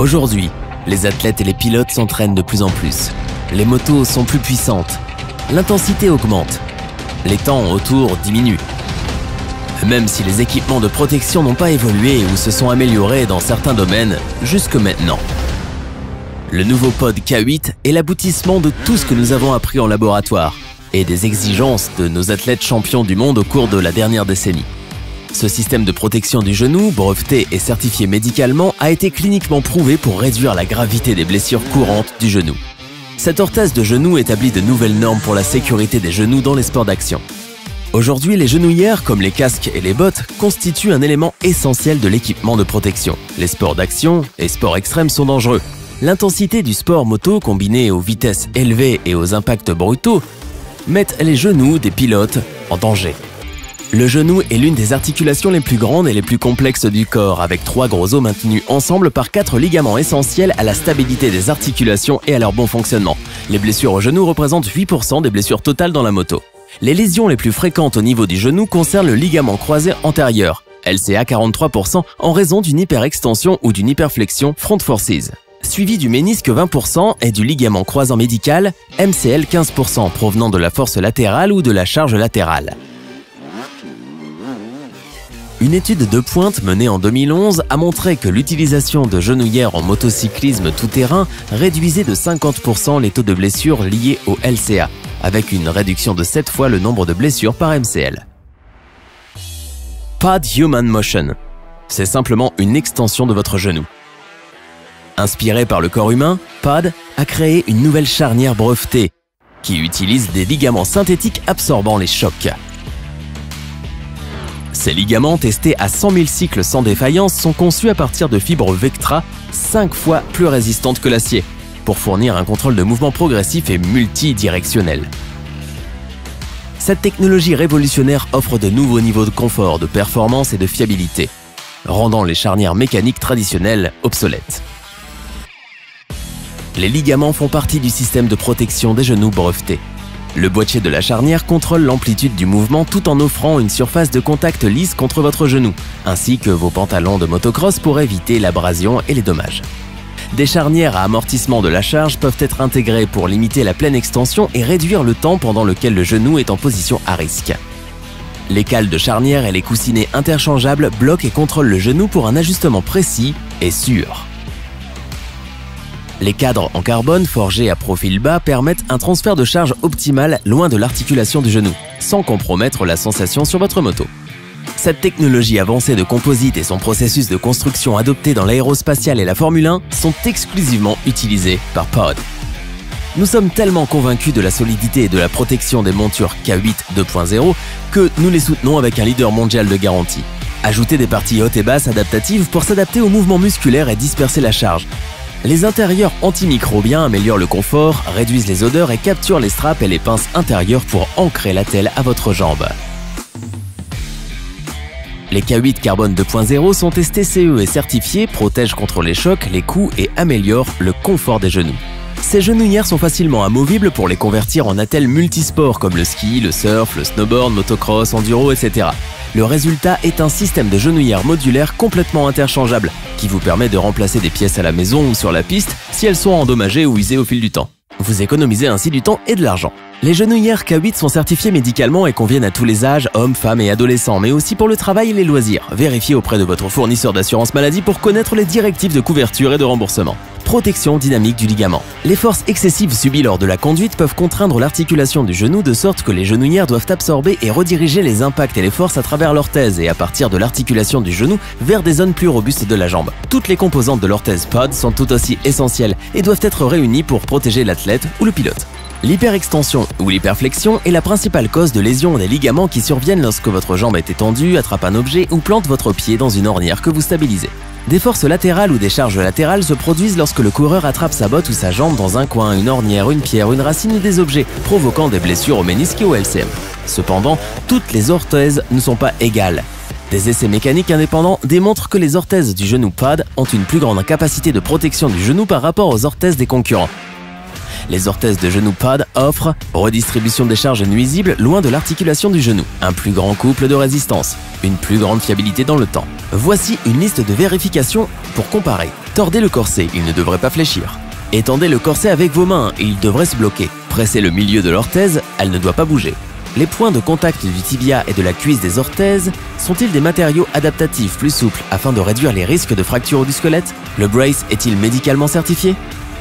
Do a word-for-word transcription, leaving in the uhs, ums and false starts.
Aujourd'hui, les athlètes et les pilotes s'entraînent de plus en plus. Les motos sont plus puissantes. L'intensité augmente. Les temps autour diminuent. Même si les équipements de protection n'ont pas évolué ou se sont améliorés dans certains domaines jusque maintenant. Le nouveau pod K huit est l'aboutissement de tout ce que nous avons appris en laboratoire et des exigences de nos athlètes champions du monde au cours de la dernière décennie. Ce système de protection du genou, breveté et certifié médicalement, a été cliniquement prouvé pour réduire la gravité des blessures courantes du genou. Cette orthèse de genou établit de nouvelles normes pour la sécurité des genoux dans les sports d'action. Aujourd'hui, les genouillères, comme les casques et les bottes, constituent un élément essentiel de l'équipement de protection. Les sports d'action et sports extrêmes sont dangereux. L'intensité du sport moto, combinée aux vitesses élevées et aux impacts brutaux, mettent les genoux des pilotes en danger. Le genou est l'une des articulations les plus grandes et les plus complexes du corps, avec trois gros os maintenus ensemble par quatre ligaments essentiels à la stabilité des articulations et à leur bon fonctionnement. Les blessures au genou représentent huit pour cent des blessures totales dans la moto. Les lésions les plus fréquentes au niveau du genou concernent le ligament croisé antérieur, L C A quarante-trois pour cent, en raison d'une hyperextension ou d'une hyperflexion front forces, suivi du ménisque vingt pour cent et du ligament croisant médical, M C L quinze pour cent, provenant de la force latérale ou de la charge latérale. Une étude de pointe menée en deux mille onze a montré que l'utilisation de genouillères en motocyclisme tout-terrain réduisait de cinquante pour cent les taux de blessures liés au L C A, avec une réduction de sept fois le nombre de blessures par M C L. Pod Human Motion. C'est simplement une extension de votre genou. Inspiré par le corps humain, Pod a créé une nouvelle charnière brevetée qui utilise des ligaments synthétiques absorbant les chocs. Ces ligaments, testés à cent mille cycles sans défaillance, sont conçus à partir de fibres Vectra cinq fois plus résistantes que l'acier, pour fournir un contrôle de mouvement progressif et multidirectionnel. Cette technologie révolutionnaire offre de nouveaux niveaux de confort, de performance et de fiabilité, rendant les charnières mécaniques traditionnelles obsolètes. Les ligaments font partie du système de protection des genoux brevetés. Le boîtier de la charnière contrôle l'amplitude du mouvement tout en offrant une surface de contact lisse contre votre genou, ainsi que vos pantalons de motocross pour éviter l'abrasion et les dommages. Des charnières à amortissement de la charge peuvent être intégrées pour limiter la pleine extension et réduire le temps pendant lequel le genou est en position à risque. Les cales de charnière et les coussinets interchangeables bloquent et contrôlent le genou pour un ajustement précis et sûr. Les cadres en carbone forgés à profil bas permettent un transfert de charge optimal loin de l'articulation du genou, sans compromettre la sensation sur votre moto. Cette technologie avancée de composite et son processus de construction adopté dans l'aérospatiale et la Formule un sont exclusivement utilisés par Pod. Nous sommes tellement convaincus de la solidité et de la protection des montures K huit deux point zéro que nous les soutenons avec un leader mondial de garantie. Ajoutez des parties hautes et basses adaptatives pour s'adapter aux mouvements musculaires et disperser la charge. Les intérieurs antimicrobiens améliorent le confort, réduisent les odeurs et capturent les straps et les pinces intérieures pour ancrer l'attelle à votre jambe. Les K huit Carbone deux point zéro sont testés C E et certifiés, protègent contre les chocs, les coups et améliorent le confort des genoux. Ces genouillères sont facilement amovibles pour les convertir en attelles multisports comme le ski, le surf, le snowboard, motocross, enduro, et cetera. Le résultat est un système de genouillères modulaires complètement interchangeable qui vous permet de remplacer des pièces à la maison ou sur la piste si elles sont endommagées ou usées au fil du temps. Vous économisez ainsi du temps et de l'argent. Les genouillères K huit sont certifiées médicalement et conviennent à tous les âges, hommes, femmes et adolescents, mais aussi pour le travail et les loisirs. Vérifiez auprès de votre fournisseur d'assurance maladie pour connaître les directives de couverture et de remboursement. Protection dynamique du ligament. Les forces excessives subies lors de la conduite peuvent contraindre l'articulation du genou de sorte que les genouillères doivent absorber et rediriger les impacts et les forces à travers l'orthèse et à partir de l'articulation du genou vers des zones plus robustes de la jambe. Toutes les composantes de l'orthèse Pod sont tout aussi essentielles et doivent être réunies pour protéger l'athlète ou le pilote. L'hyperextension ou l'hyperflexion est la principale cause de lésions des ligaments qui surviennent lorsque votre jambe est étendue, attrape un objet ou plante votre pied dans une ornière que vous stabilisez. Des forces latérales ou des charges latérales se produisent lorsque le coureur attrape sa botte ou sa jambe dans un coin, une ornière, une pierre, une racine ou des objets, provoquant des blessures au ménisque et au L C M. Cependant, toutes les orthèses ne sont pas égales. Des essais mécaniques indépendants démontrent que les orthèses du genou Pod ont une plus grande capacité de protection du genou par rapport aux orthèses des concurrents. Les orthèses de genou Pod offrent redistribution des charges nuisibles loin de l'articulation du genou, un plus grand couple de résistance, une plus grande fiabilité dans le temps. Voici une liste de vérifications pour comparer. Tordez le corset, il ne devrait pas fléchir. Étendez le corset avec vos mains et il devrait se bloquer. Pressez le milieu de l'orthèse, elle ne doit pas bouger. Les points de contact du tibia et de la cuisse des orthèses sont-ils des matériaux adaptatifs plus souples afin de réduire les risques de fracture du squelette? Le brace est-il médicalement certifié?